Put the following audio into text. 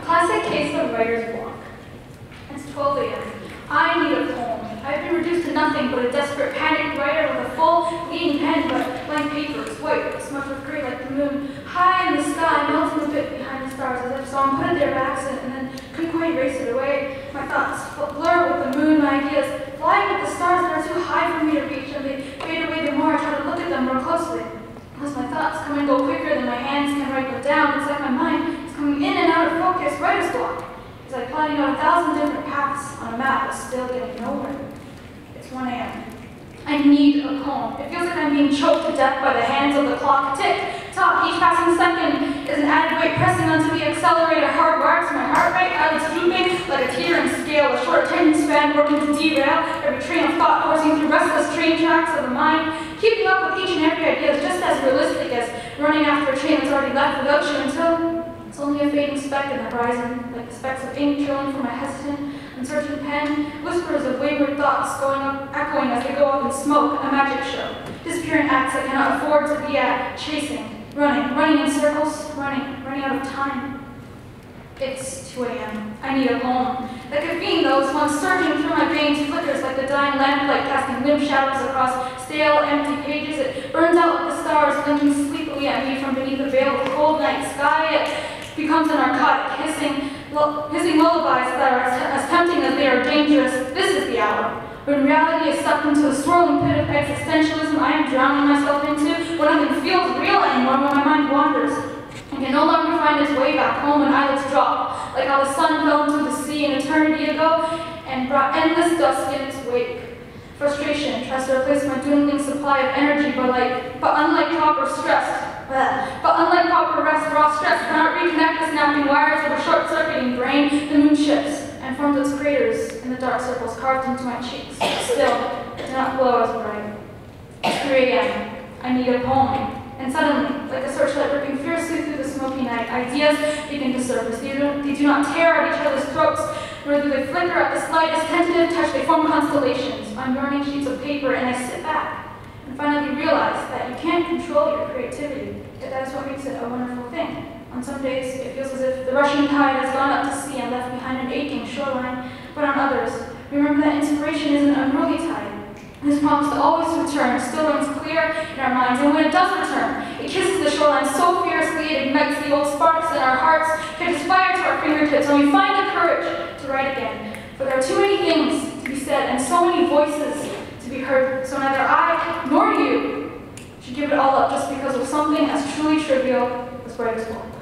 Classic case of writer's block. It's 12 a.m. I need a poem. I've been reduced to nothing but a desperate, panicked writer with a full, leading pen, but blank paper is white, smudged with gray like the moon. High in the sky, melting a bit behind the stars, as if someone put it there by accident and then couldn't quite erase it away. My thoughts blur with the moon, my ideas flying with the stars that are too high for me to reach, and they fade away the more I try to look at them more closely. As my thoughts come and go quicker than my hands can write them down, it's like my mind is coming in and out of focus, writer's block. It's like plotting out 1,000 different paths on a map, but still getting nowhere. It's 1 a.m. I need a poem. It feels like I'm being choked to death by the hands of the clock. Tick, tock, each passing second is an added weight pressing onto the accelerator, hardwired to my heart rate, eyelids drooping like a teetering scale, a short attention span working to derail every train of thought coursing through restless train tracks of the mind. Keeping up with each and every idea is just as realistic as running after a train that's already left without you until it's only a fading speck in the horizon, like the specks of ink drilling from my hesitant, uncertain pen, whispers of wayward thoughts going up, echoing as they go up in smoke, a magic show. Disappearing acts I cannot afford to be at, chasing, running in circles, running out of time. It's 2 a.m. I need a poem. The caffeine, those once surging through my veins, flickers like the dying lamplight casting limp shadows across stale, empty pages. It burns out like the stars blinking sleepily at me from beneath the veil of the cold night sky. It becomes a narcotic, hissing lullabies that are as tempting as they are dangerous. This is the hour. When reality is sucked into a swirling pit of existentialism I am drowning myself into, when nothing feels real anymore, when my mind wanders and can no longer find its way back home, when eyelids drop, like how the sun fell into the sea an eternity ago and brought endless dust in its wake. Frustration tries to replace my dwindling supply of energy, but unlike proper rest, raw stress cannot reconnect the snapping wires of a short-circuiting brain. The moon shifts and forms its craters in the dark circles carved into my cheeks. Still, it did not glow as bright. It's 3 a.m. I need a poem. And suddenly, like a searchlight ripping fiercely through the smoky night, ideas begin to surface. They do not tear at each other's throats, nor do they flicker at the slightest tentative touch. They form constellations on burning sheets of paper, and I sit back and finally realize that you can't control your creativity, yet that is what makes it a wonderful thing. On some days, it feels as if the rushing tide has gone out to sea and left behind an aching shoreline, but on others, remember that inspiration is an unruly tide. This promise to always return still rings clear in our minds, and when it does return, it kisses the shoreline so fiercely it ignites the old sparks in our hearts, catches fire to our fingertips, and we find the courage to write again. For there are too many things to be said and so many voices to be heard, so neither I nor you should give it all up just because of something as truly trivial as writer's block.